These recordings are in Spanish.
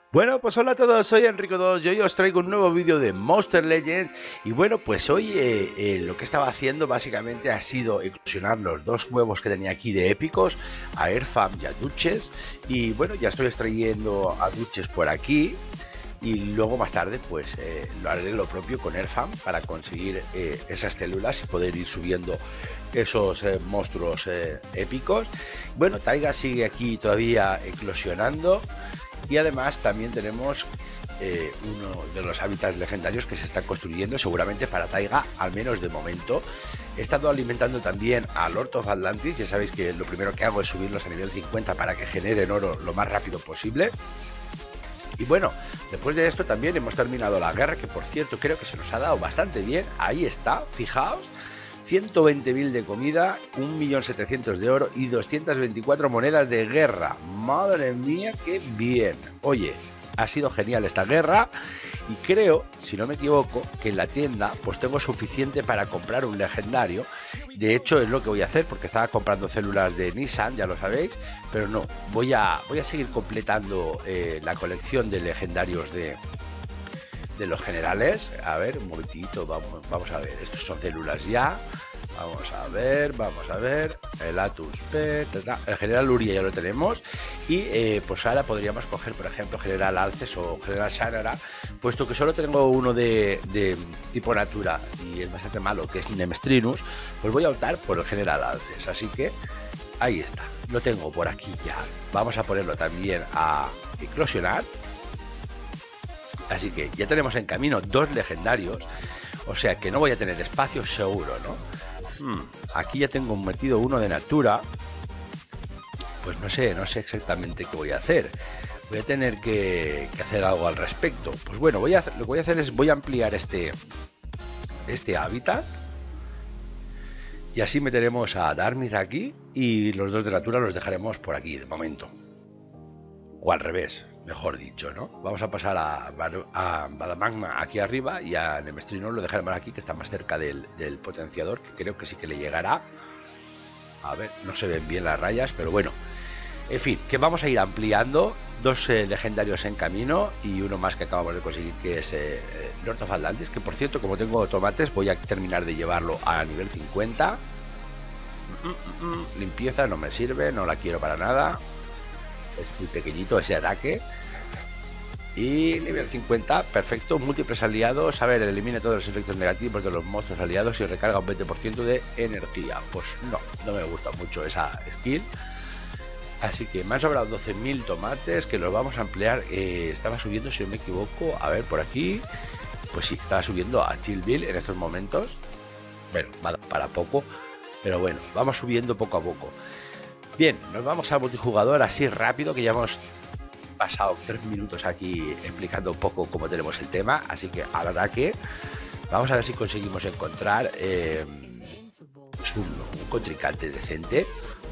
Bueno, pues hola a todos, soy Enrico 2 y hoy os traigo un nuevo vídeo de Monster Legends. Y bueno, pues hoy lo que estaba haciendo básicamente ha sido eclosionar los dos huevos que tenía aquí de épicos, a Airfam y a Duches. Y bueno, ya estoy extrayendo a Duches por aquí. Y luego más tarde pues lo haré lo propio con Airfam para conseguir esas células y poder ir subiendo esos monstruos épicos. Bueno, Taiga sigue aquí todavía eclosionando. Y además también tenemos uno de los hábitats legendarios que se están construyendo seguramente para Taiga, al menos de momento. He estado alimentando también a Lord of Atlantis. Ya sabéis que lo primero que hago es subirlos a nivel 50 para que generen oro lo más rápido posible. Y bueno, después de esto también hemos terminado la guerra, que por cierto creo que se nos ha dado bastante bien. Ahí está, fijaos. 120.000 de comida, 1.700.000 de oro y 224 monedas de guerra. Madre mía, qué bien. Oye, ha sido genial esta guerra y creo, si no me equivoco, que en la tienda pues tengo suficiente para comprar un legendario. De hecho es lo que voy a hacer porque estaba comprando células de Nissan, ya lo sabéis, pero no, voy a seguir completando la colección de legendarios de los generales. A ver, un momentito, vamos a ver, estos son células ya. Vamos a ver, el Atus P, el general Uria ya lo tenemos. Y pues ahora podríamos coger, por ejemplo, general Alces o general Shannara, puesto que solo tengo uno de tipo Natura y es bastante malo, que es Nemestrinus. Pues voy a optar por el general Alces, así que ahí está, lo tengo por aquí ya. Vamos a ponerlo también a eclosionar. Así que ya tenemos en camino dos legendarios, o sea que no voy a tener espacio seguro, ¿no? Aquí ya tengo metido uno de Natura. Pues no sé exactamente qué voy a hacer. Voy a tener que hacer algo al respecto. Pues bueno, lo que voy a hacer es voy a ampliar este hábitat. Y así meteremos a Darmith aquí y los dos de Natura los dejaremos por aquí de momento. O al revés, mejor dicho, ¿no? Vamos a pasar a Badamagma aquí arriba y a Nemestrino lo dejaremos aquí, que está más cerca del potenciador, que creo que sí que le llegará. A ver, no se ven bien las rayas, pero bueno. En fin, que vamos a ir ampliando. Dos legendarios en camino y uno más que acabamos de conseguir, que es Lord of Atlantis, que por cierto, como tengo tomates, voy a terminar de llevarlo a nivel 50. Limpieza no me sirve, no la quiero para nada. Es muy pequeñito ese ataque. Y nivel 50, perfecto. Múltiples aliados. A ver, elimina todos los efectos negativos de los monstruos aliados y recarga un 20% de energía. Pues no me gusta mucho esa skill. Así que me han sobrado 12.000 tomates que los vamos a ampliar. Estaba subiendo, si no me equivoco, a ver por aquí. Pues sí, estaba subiendo a Chillville en estos momentos. Bueno, va para poco, pero bueno, vamos subiendo poco a poco. Bien, nos vamos al multijugador así rápido, que ya hemos pasado 3 minutos aquí explicando un poco cómo tenemos el tema. Así que al ataque, vamos a ver si conseguimos encontrar un contrincante decente.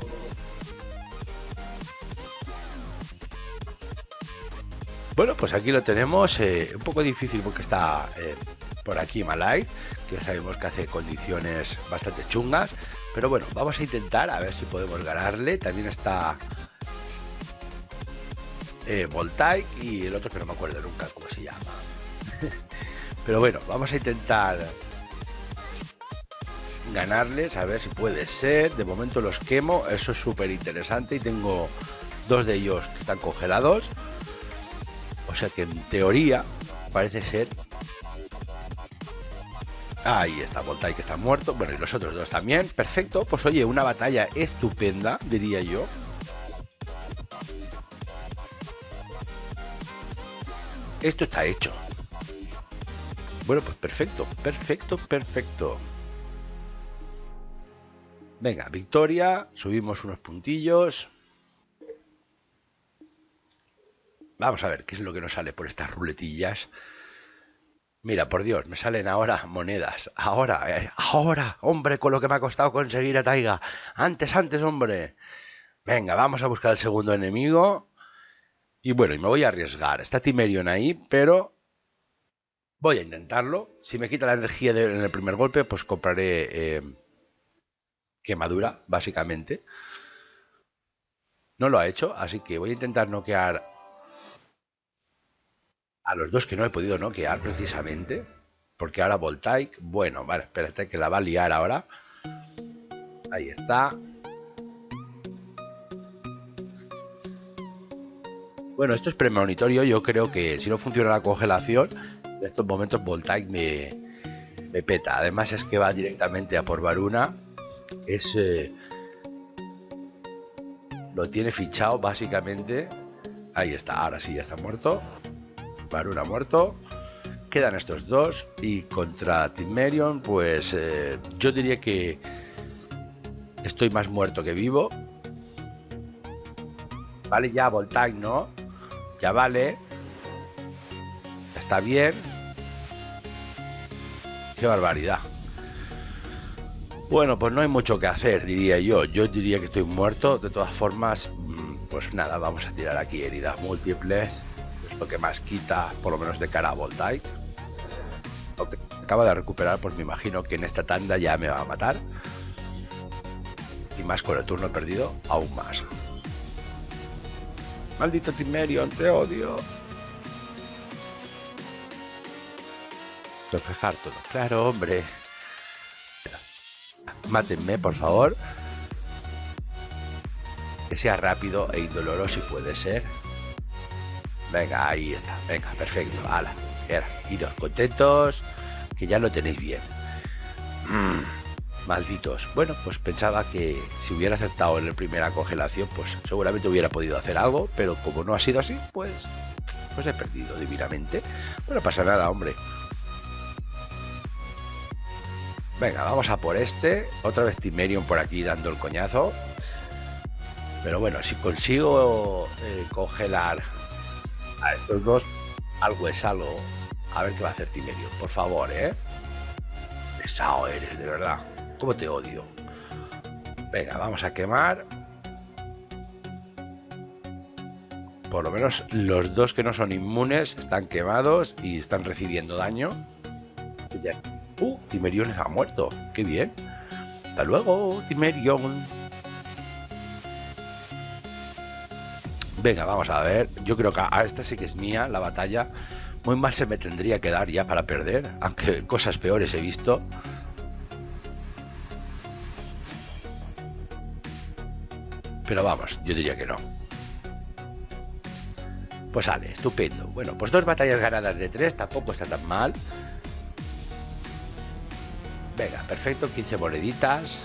Bueno, pues aquí lo tenemos, un poco difícil porque está por aquí Malay, que ya sabemos que hace condiciones bastante chungas, pero bueno, vamos a intentar a ver si podemos ganarle. También está Voltaic y el otro que no me acuerdo nunca cómo se llama. Pero bueno, vamos a intentar ganarles, a ver si puede ser. De momento los quemo, eso es súper interesante, y tengo dos de ellos que están congelados. O sea que en teoría parece ser... Ahí está, Voltaic, que está muerto. Bueno, y los otros dos también. Perfecto, pues oye, una batalla estupenda, diría yo. Esto está hecho. Bueno, pues perfecto, perfecto. Venga, victoria, subimos unos puntillos. Vamos a ver qué es lo que nos sale por estas ruletillas. Mira, por Dios, me salen ahora monedas. Ahora, hombre, con lo que me ha costado conseguir a Taiga. Antes, hombre. Venga, vamos a buscar el segundo enemigo. Y bueno, y me voy a arriesgar. Está Timerion ahí, pero voy a intentarlo. Si me quita la energía en el primer golpe, pues compraré quemadura, básicamente. No lo ha hecho, así que voy a intentar noquear a los dos que no he podido noquear precisamente. Porque ahora Voltaic, bueno, vale, espérate que la va a liar ahora. Ahí está. Bueno, esto es premonitorio. Yo creo que si no funciona la congelación, en estos momentos Voltaic me peta. Además es que va directamente a por Varuna. Lo tiene fichado básicamente. Ahí está, ahora sí ya está muerto. Varuna muerto. Quedan estos dos. Y contra Timmerion, pues yo diría que estoy más muerto que vivo. Vale, ya Voltaic, ¿no? Ya vale. Ya está bien. Qué barbaridad. Bueno, pues no hay mucho que hacer, diría yo. Yo diría que estoy muerto. De todas formas, pues nada, vamos a tirar aquí heridas múltiples. Es lo que más quita, por lo menos de cara a Voltaic. Aunque acaba de recuperar, pues me imagino que en esta tanda ya me va a matar. Y más con el turno perdido, aún más. Maldito Timmerion, te odio. Reflejar todo. Claro, hombre. Mátenme, por favor. Que sea rápido e indoloro si puede ser. Venga, ahí está. Venga, perfecto. Hala. Iros contentos. Que ya lo tenéis bien. Malditos. Bueno, pues pensaba que si hubiera acertado en la primera congelación, pues seguramente hubiera podido hacer algo, pero como no ha sido así, pues he perdido divinamente. Bueno, no pasa nada, hombre. Venga, vamos a por este. Otra vez Timmerion por aquí dando el coñazo. Pero bueno, si consigo congelar a estos dos, algo es algo. A ver qué va a hacer Timmerion, por favor, Pesado eres, de verdad. ¿Cómo te odio? Venga, vamos a quemar. Por lo menos los dos que no son inmunes están quemados y están recibiendo daño. Timmerion ha muerto. ¡Qué bien! ¡Hasta luego, Timmerion! Venga, vamos a ver. Yo creo que a esta sí que es mía la batalla. Muy mal se me tendría que dar ya para perder. Aunque cosas peores he visto. Pero vamos, yo diría que no. Pues sale, estupendo. Bueno, pues 2 batallas ganadas de 3, tampoco está tan mal. Venga, perfecto, 15 moneditas.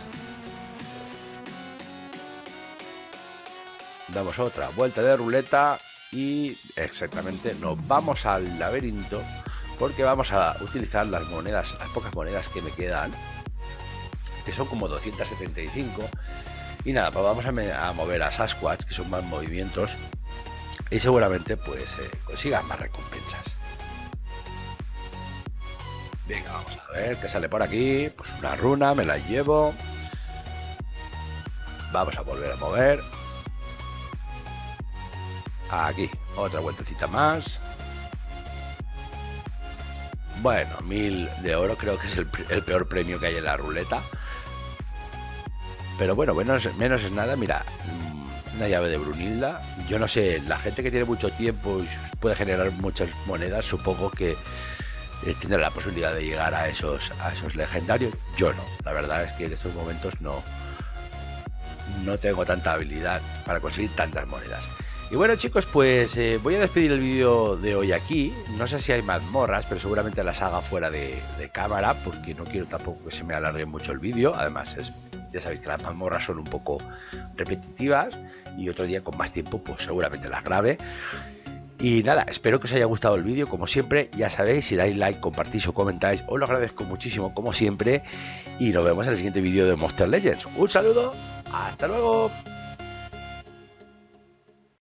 Damos otra vuelta de ruleta y exactamente nos vamos al laberinto porque vamos a utilizar las monedas, las pocas monedas que me quedan, que son como 275. Y nada, pues vamos a mover a Sasquatch, que son más movimientos, y seguramente pues consigan más recompensas. Venga, vamos a ver qué sale por aquí. Pues una runa, me la llevo. Vamos a volver a mover. Aquí, otra vueltecita más. Bueno, 1000 de oro creo que es el peor premio que hay en la ruleta. Pero bueno, menos es nada. Mira, una llave de Brunilda. Yo no sé, la gente que tiene mucho tiempo y puede generar muchas monedas, supongo que tendrá la posibilidad de llegar a esos legendarios. Yo no, la verdad es que en estos momentos no tengo tanta habilidad para conseguir tantas monedas. Y bueno, chicos, pues voy a despedir el vídeo de hoy aquí. No sé si hay mazmorras, pero seguramente las haga fuera de cámara, porque no quiero tampoco que se me alargue mucho el vídeo. Además, ya sabéis que las mazmorras son un poco repetitivas y otro día con más tiempo pues seguramente las grabe. Y nada, espero que os haya gustado el vídeo. Como siempre, ya sabéis, si dais like, compartís o comentáis, os lo agradezco muchísimo como siempre. Y nos vemos en el siguiente vídeo de Monster Legends. Un saludo, hasta luego.